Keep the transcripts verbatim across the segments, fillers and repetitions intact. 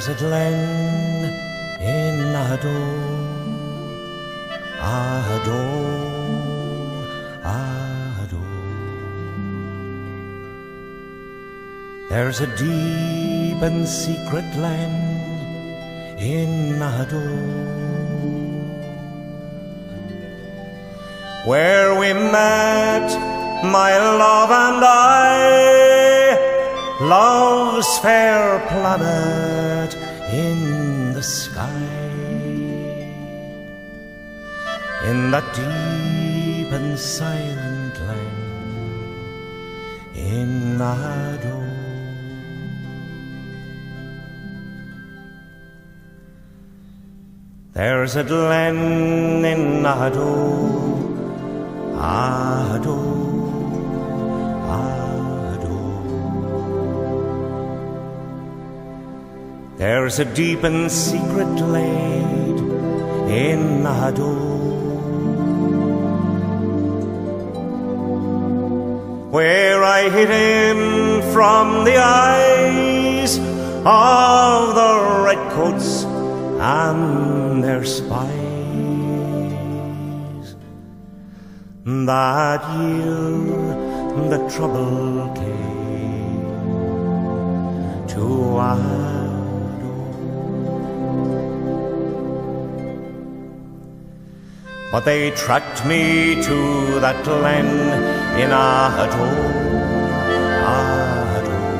There's a glen in Ahadoe, Ahadoe, Ahadoe. There's a deep and secret land in Ahadoe, where we met, my love and I, love's fair planet in the sky. In that deep and silent land in Ahadoe. There's a glen in Ahadoe, Ahadoe, Ahadoe. There's a deep and secret glade in Ahadoe, where I hid him from the eyes of the redcoats and their spies. That year the trouble came to Ahadoe, but they tracked me to that glen in Ahadoe, Ahadoe.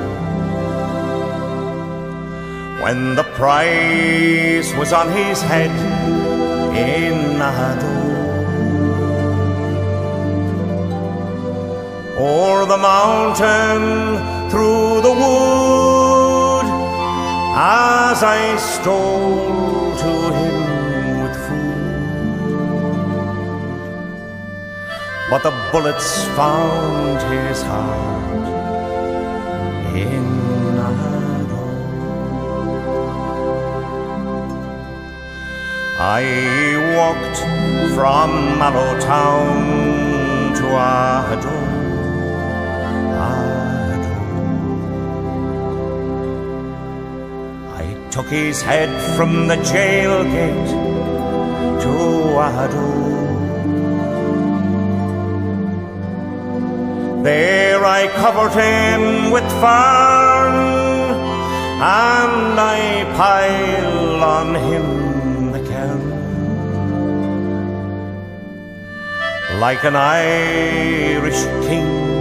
When the price was on his head in Ahadoe, o'er the mountain, through the wood, as I stole to him with food. But the bullets found his heart in Ahadoe. I walked from Mallow Town to Ahadoe, took his head from the jail gate to Ahadoe. There I covered him with fern, and I piled on him the cairn. Like an Irish king